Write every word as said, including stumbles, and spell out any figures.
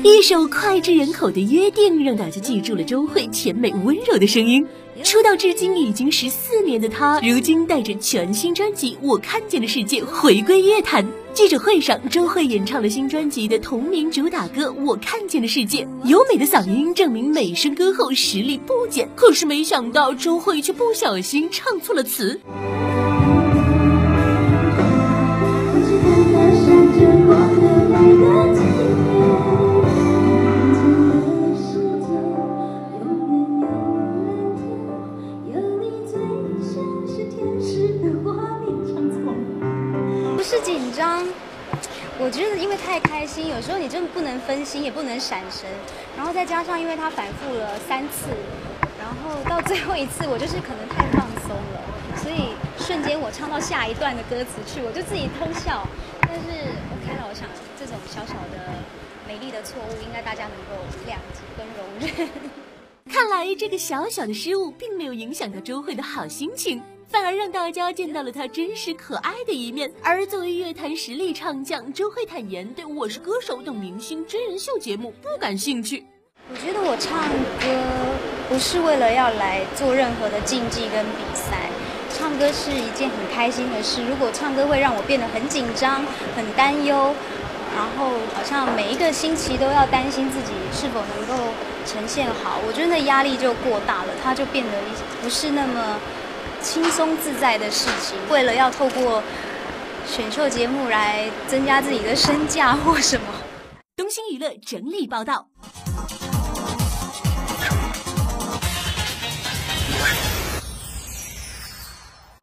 一首脍炙人口的约定让大家记住了周蕙甜美温柔的声音。出道至今已经十四年的她，如今带着全新专辑《我看见的世界》回归乐坛。记者会上，周蕙演唱了新专辑的同名主打歌《我看见的世界》，优美的嗓音证明美声歌后实力不减。可是没想到，周蕙却不小心唱错了词。 不是紧张，我觉得因为太开心，有时候你真的不能分心，也不能闪神，然后再加上因为它反复了三次，然后到最后一次我就是可能太放松了，所以瞬间我唱到下一段的歌词去，我就自己偷笑。但是 OK 了，我想这种小小的美丽的错误，应该大家能够谅解跟容忍。 看来这个小小的失误并没有影响到周蕙的好心情，反而让大家见到了她真实可爱的一面。而作为乐坛实力唱将，周蕙坦言对《我是歌手》等明星真人秀节目不感兴趣。 我觉得我唱歌不是为了要来做任何的竞技跟比赛，唱歌是一件很开心的事。如果唱歌会让我变得很紧张、很担忧，然后好像每一个星期都要担心自己是否能够呈现好，我觉得那压力就过大了，它就变得不是那么轻松自在的事情。为了要透过选秀节目来增加自己的身价或什么。 东星娱乐整理报道。